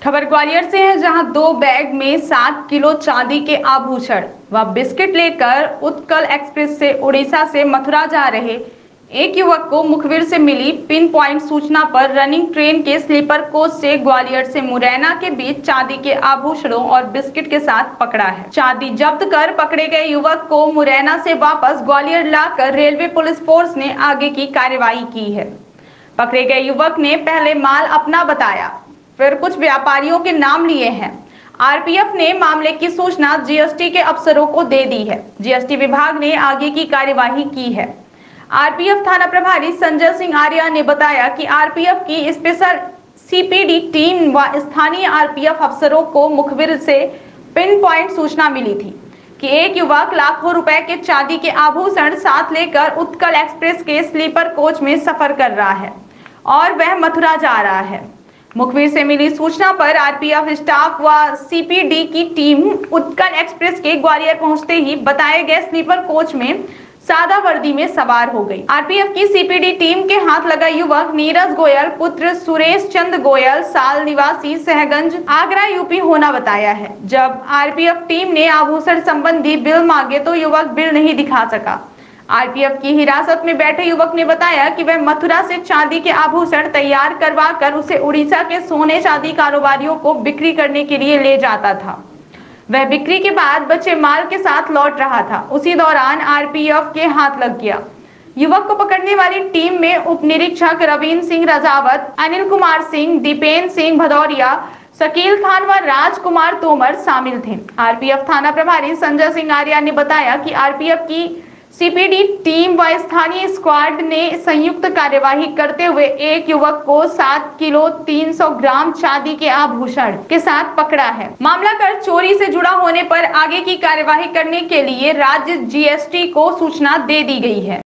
खबर ग्वालियर से है, जहां 2 बैग में 7 किलो चांदी के आभूषण व बिस्किट लेकर उत्कल एक्सप्रेस से उड़ीसा से मथुरा जा रहे एक युवक को मुखबिर से मिली पिन पॉइंट सूचना पर रनिंग ट्रेन के स्लीपर कोच से ग्वालियर से मुरैना के बीच चांदी के आभूषणों और बिस्किट के साथ पकड़ा है। चांदी जब्त कर पकड़े गए युवक को मुरैना से वापस ग्वालियर लाकर रेलवे पुलिस फोर्स ने आगे की कार्यवाही की है। पकड़े गए युवक ने पहले माल अपना बताया, फिर कुछ व्यापारियों के नाम लिए हैं। आरपीएफ ने मामले की सूचना जीएसटी के अफसरों को दे दी है। जीएसटी विभाग ने आगे की कार्यवाही की है। आरपीएफ थाना प्रभारी संजय सिंह आर्या ने बताया कि आरपीएफ की स्पेशल सीपीडी टीम व स्थानीय आरपीएफ अफसरों को मुखबिर से पिन पॉइंट सूचना मिली थी कि एक युवक लाखों रुपए के चांदी के आभूषण साथ लेकर उत्कल एक्सप्रेस के स्लीपर कोच में सफर कर रहा है और वह मथुरा जा रहा है। मुखबिर से मिली सूचना पर आरपीएफ स्टाफ व सीपीडी की टीम उत्कल एक्सप्रेस के ग्वालियर पहुंचते ही बताए गए स्लीपर कोच में सादा वर्दी में सवार हो गई। आरपीएफ की सीपीडी टीम के हाथ लगा युवक नीरज गोयल पुत्र सुरेश चंद गोयल साल निवासी सहगंज आगरा यूपी होना बताया है। जब आरपीएफ टीम ने आभूषण संबंधी बिल मांगे तो युवक बिल नहीं दिखा सका। आरपीएफ की हिरासत में बैठे युवक ने बताया कि वह मथुरा से चांदी के आभूषण तैयार करवा कर उसे उड़ीसा के सोने चांदी कारोबारियों को बिक्री करने के लिए ले जाता था। वह बिक्री के बाद बचे माल के साथ लौट रहा था। उसी दौरान आरपीएफ के हाथ लग गया। युवक को पकड़ने वाली टीम में उप निरीक्षक रवीन सिंह रजावत, अनिल कुमार सिंह, दीपेन सिंह भदौरिया, शकील खान व राजकुमार तोमर शामिल थे। आरपीएफ थाना प्रभारी संजय सिंह आर्या ने बताया कि आरपीएफ की सीपीडी टीम व स्थानीय स्क्वाड ने संयुक्त कार्यवाही करते हुए एक युवक को 7 किलो 300 ग्राम चांदी के आभूषण के साथ पकड़ा है। मामला कर चोरी से जुड़ा होने पर आगे की कार्यवाही करने के लिए राज्य जीएसटी को सूचना दे दी गई है।